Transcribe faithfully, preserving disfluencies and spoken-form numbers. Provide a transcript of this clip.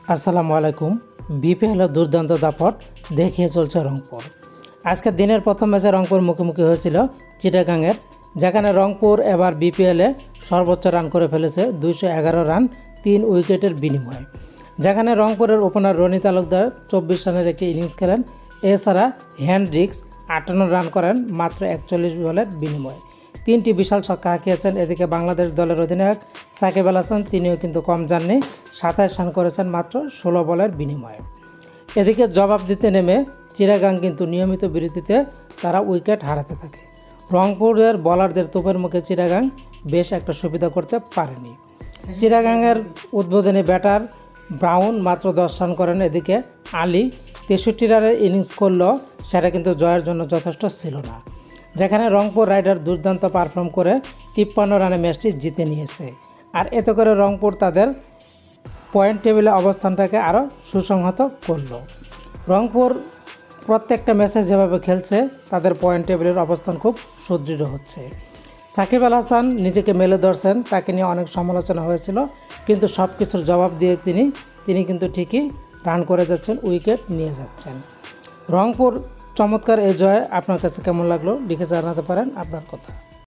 আসসালামু আলাইকুম। বিপিএল দুর্দান্ত দাপট দেখিয়ে চলছে রংপুর। আজকের দিনের প্রথম ম্যাচে রংপুর মুখোমুখি হয়েছিল চিটাগাংয়ের, যেখানে রংপুর এবার বিপিএলে সর্বোচ্চ রান করে ফেলেছে দুইশো এগারো রান তিন উইকেটের বিনিময়ে, যেখানে রংপুরের ওপেনার রনি তালুকদার চব্বিশ রানের একটি ইনিংস খেলেন। এছাড়া হেনড্রিক্স আটান্ন রান করেন মাত্র একচল্লিশ বলের বিনিময়ে। তিনটি বিশাল ছক্কা হাঁকিয়েছেন। এদিকে বাংলাদেশ দলের অধিনায়ক সাকিব আল হাসান তিনিও কিন্তু কম যাননি, সাতাশ রান করেছেন মাত্র ষোলো বলের বিনিময়ে। এদিকে জবাব দিতে নেমে চিটাগাং কিন্তু নিয়মিত বিরতিতে তারা উইকেট হারাতে থাকে। রংপুরের বোলারদের তোপের মুখে চিটাগাং বেশ একটা সুবিধা করতে পারেনি। চিটাগাংয়ের উদ্বোধনী ব্যাটার ব্রাউন মাত্র দশ রান করেন। এদিকে আলী তেষট্টি রানের ইনিংস করলেও সেটা কিন্তু জয়ের জন্য যথেষ্ট ছিল না, যেখানে রংপুর রাইডার দুর্দান্ত পারফর্ম করে তিপ্পান্ন রানে ম্যাচটি জিতে নিয়েছে। আর এতে করে রংপুর তাদের পয়েন্ট টেবিলে অবস্থানটাকে আরও সুসংহত করল। রংপুর প্রত্যেকটা ম্যাচে যেভাবে খেলছে তাদের পয়েন্ট টেবিলের অবস্থান খুব সুদৃঢ় হচ্ছে। সাকিব আল হাসান নিজেকে মেলে ধরছেন, তাকে নিয়ে অনেক সমালোচনা হয়েছিল, কিন্তু সব কিছুর জবাব দিয়ে তিনি তিনি কিন্তু ঠিকই রান করে যাচ্ছেন, উইকেট নিয়ে যাচ্ছেন। রংপুর চমৎকার এই জয় আপনার কাছে কেমন লাগলো লিখে জানাতে পারেন আপনার কথা।